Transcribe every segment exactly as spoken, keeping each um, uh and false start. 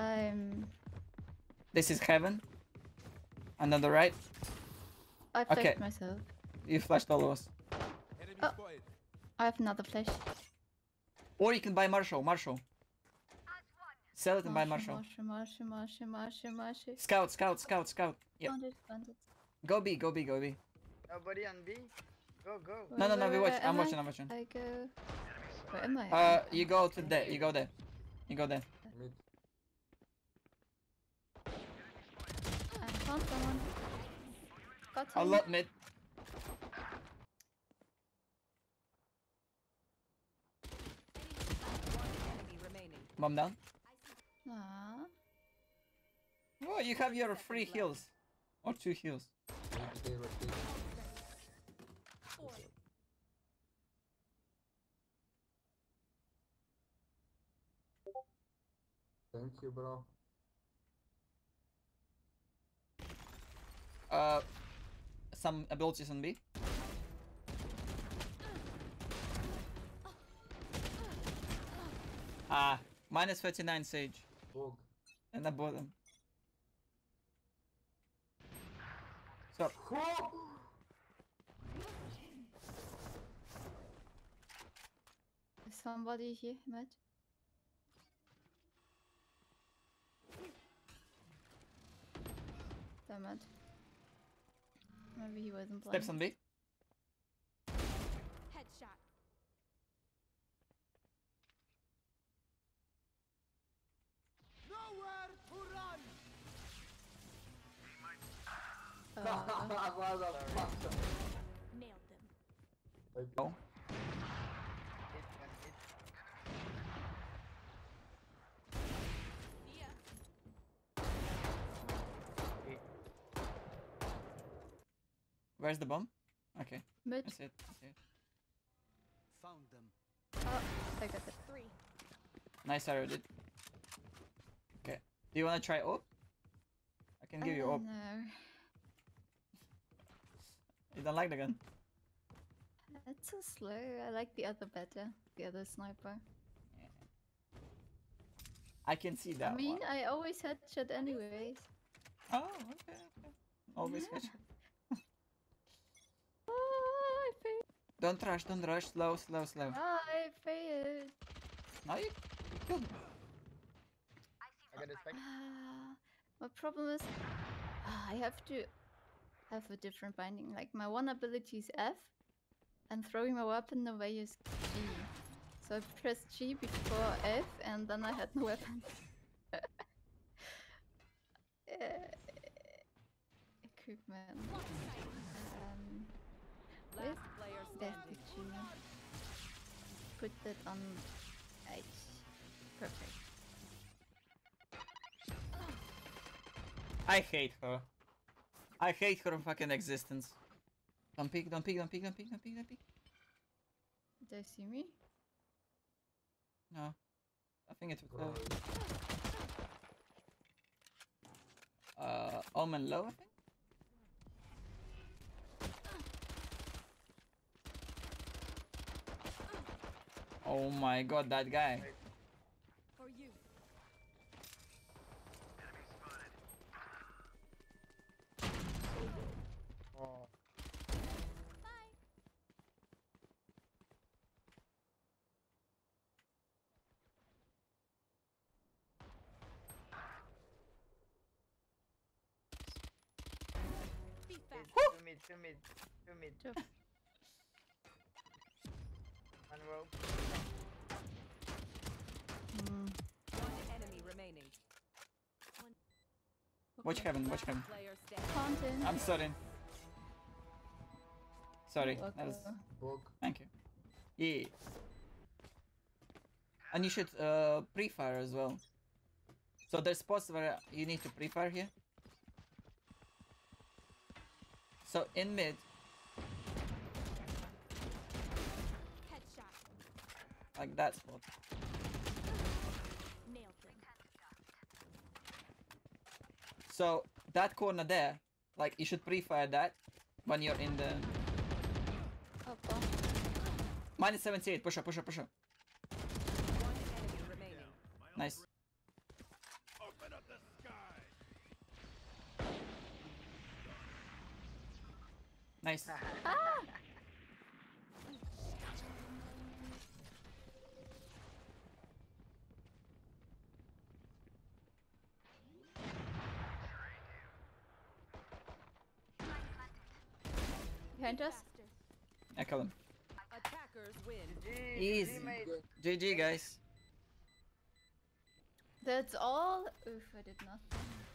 I'm. This is heaven. And on the right. I flashed Okay. myself. You flashed all of us. Oh, I have another flash. Or you can buy Marshall. Marshall. Sell it and buy Marshall. Marshall, Marshall, Marshall, Marshall, Marshall. Scout, scout, scout, scout. Yep. Found it, found it. Go B, go B, go B. Nobody on B? Go, go. No, no, no, we Where- watch. where I'm am watching, I? I'm watching. I go. Where am I? Uh, you go to there. You go there. You go there. Mid. I found someone. Got A him. lot mid. Bomb down. Aww. Oh, you have your free heals. Or two heals. Mid, they rotate. Thank you, bro. Uh, some abilities on B. Ah, minus thirty-nine Sage. Bog. And the bottom. So, Is somebody here, Matt? Damn it. Maybe he wasn't blind. steps on B. Headshot. Nowhere to run! Uh, Nailed them. Oh. Hit one hit. Yeah. Hit. Where's the bomb? Okay, mid. that's it. That's it. Found them. Oh, I got it. Three. Nice arrow, dude. Okay. Do you want to try op? I can give you Uh, op. No. You don't like the gun? It's so slow. I like the other better. The other sniper. I can see that I mean, one. I always headshot anyways. Oh, okay, okay. Always Yeah. catch. Oh, I failed. Don't rush, don't rush. Slow, slow, slow. I failed. No, you, you killed me. I got a spec. Ah, my problem is ah, I have to have a different binding. Like my one ability is F, and throwing my weapon away is G. So I pressed G before F, and then I had no weapon. Uh, equipment. Um, where's Last player that standing. picture? Put that on H. Perfect. I hate her. I hate her fucking existence. Don't peek, don't peek, don't peek, don't peek, don't peek, don't peek. Did they see me? No. I think it's Bro. with Uh, Omen low, I think? Oh my god, that guy. For you. Oh. Bye. Be fast. Two mid, two mid, two mid. Two. One row. Hmm. One enemy remaining. Watch heaven, watch heaven. Player standing. Fountain. I'm sorry. Sorry. Oh, That was... okay. Bog. Thank you. Yeah. And you should uh, pre-fire as well. So there's spots where you need to pre-fire here. So in mid, Headshot. like that spot. Nailed them. So that corner there, like you should pre-fire that when you're in the Oh, bomb. minus seventy-eight. Push up, push up, push up. One enemy remaining. Nice. Nice. Ah! Behind us? Faster. I kill him. Attackers win. G G, Easy. mate. G G, guys. That's all? Oof, I did not.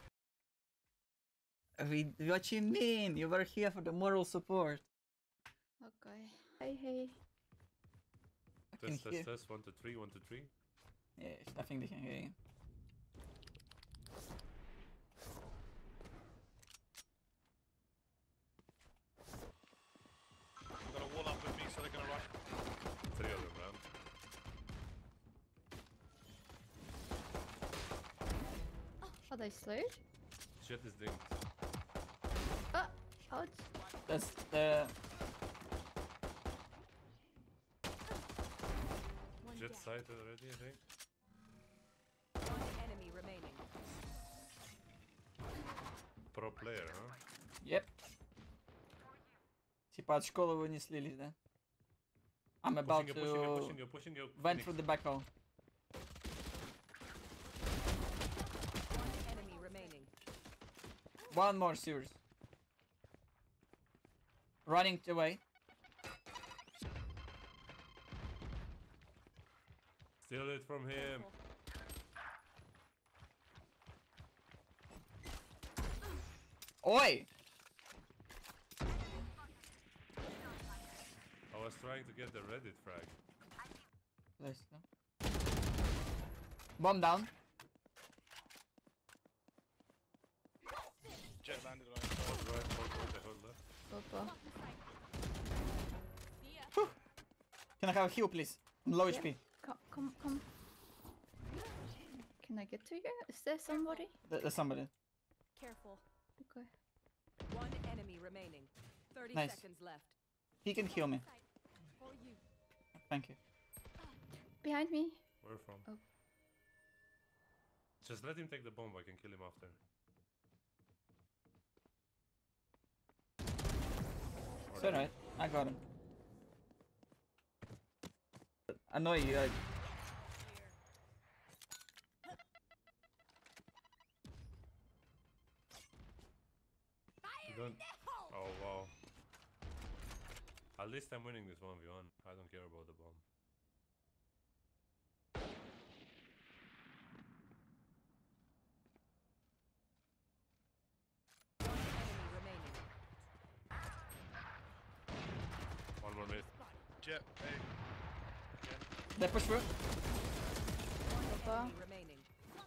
We, what you mean? You were here for the moral support. Okay. Hey, hey. I can Test, hear. test, test. One, two, three. One, two, three. Yeah, I think they can hear you. I'm gonna wall up with me so they're gonna rush. Three of them, man. Are they slowed? Jet is dinked. Ah! Ouch. That's the. One Jet down. side already, I think. One enemy remaining. Pro player, huh? Yep. Типа от школы вы не слились, да? I'm about Pushing you, pushing you, to pushing you, pushing you. went Phoenix. through the back hole. One enemy remaining. One more sewers. Running away. Steal it from him. Careful. Oi! I was trying to get the Reddit frag. Nice, no? Bomb down. Jet landed on Hold right, hold right, hold left. Go, go. Can I have a heal, please? I'm low H P. Come, come, come. Can I get to you? Is there somebody? There- There's somebody. Careful. Okay. One enemy remaining. Thirty Nice. seconds left. He can heal me. For you. Thank you. Behind me. Where from? Oh. Just let him take the bomb, I can kill him after. It's alright. I got him. I know you. I... You don't... Oh, wow. At least I'm winning this one v one. I don't care about the bomb. One enemy remaining. One more mid. Jet, hey. They push through. One Papa. enemy remaining.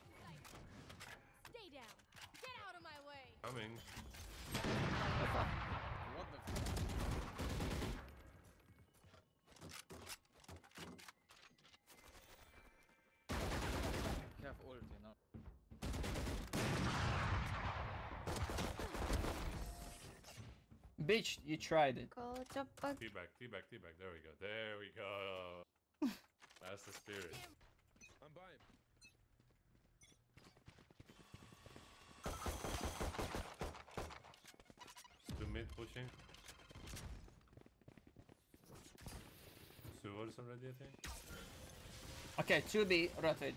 Stay down. Get out of my way. Coming. What the Have ult, you know. Bitch, you tried it. Go, jump back. Teabag, teabag, teabag. There we go. There we go. That's the spirit. I'm by him. Two mid pushing. Sewers already, I think. Okay, two B, rotate.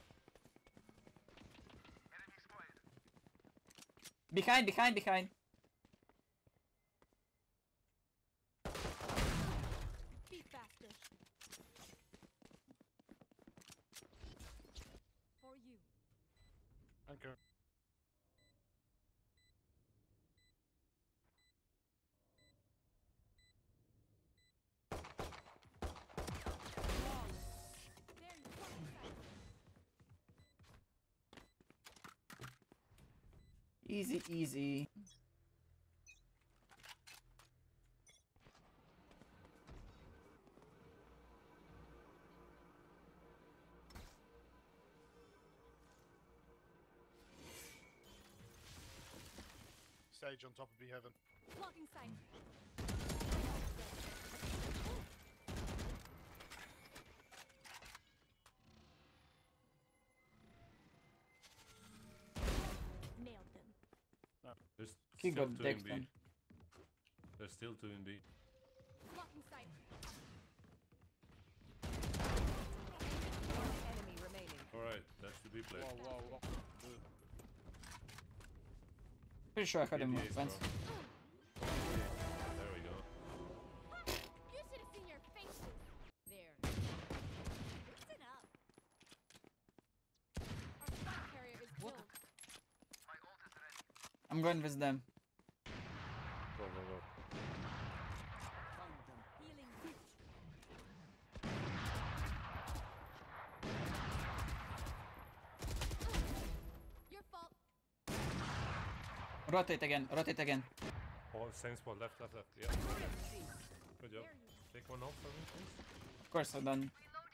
Behind, behind, behind. Be faster. For you. Anchor. There you go. Easy, easy. Sage on top of B heaven. Blocking sight. There's He still got two in decked B. then. There's still two in B. Blocking sight. One enemy remaining. Alright, that's to be played. Whoa, whoa, whoa. Pretty sure I heard him P D As, once. bro. There we go. You should have seen your faces. There. Listen up. Our spike carrier is killed. I'm going with them. Go, go, go. Healing. Your fault. Rotate again, rotate again. Oh, same spot, left, left, left. Yeah. Good job. Take one off for me, please. Of course I done.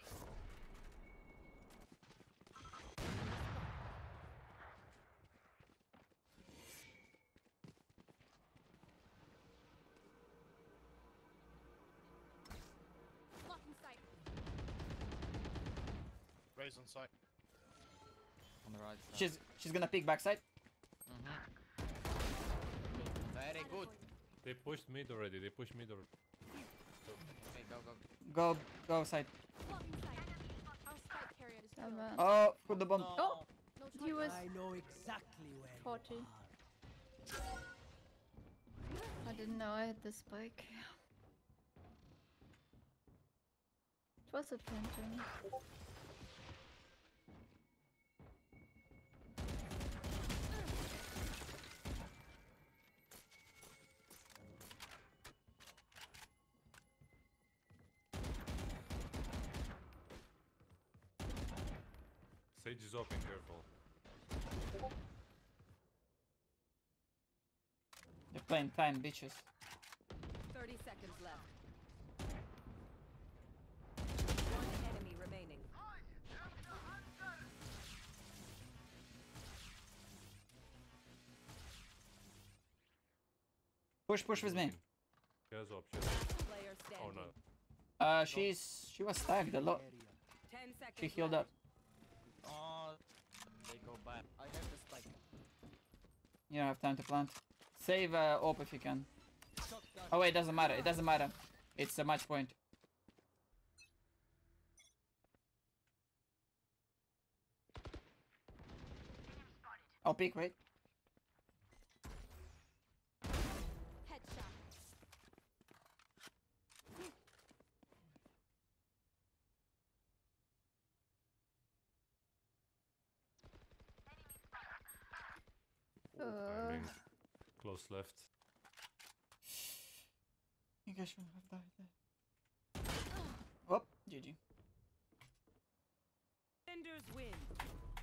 Blocking sight. Raise on site. On the right side. She's she's gonna peek backside. Very good. They pushed mid already, they pushed mid already. Okay, go, go. Go go side. Blocking sight. Our spike carrier is killed. Seven. Oh, put the bomb. Oh, No he choice. was know exactly where forty. I didn't know I had the spike. It was a phantom. Sage is open, careful. They're playing time, bitches. Thirty seconds left. One enemy remaining. Push, push with me. Here's option. Player Oh standing. no. Uh, she's she was tagged a lot. Ten seconds. She healed left. up. Oh, they go back. I have the spike. You don't have time to plant. Save uh, op if you can. Shotgun. Oh wait, it doesn't matter. It doesn't matter. It's a match point. I'll peek, wait. Headshot. Oh, Uh. timing. Close left. You guys shouldn't have died there. Oh, G G. Defenders win.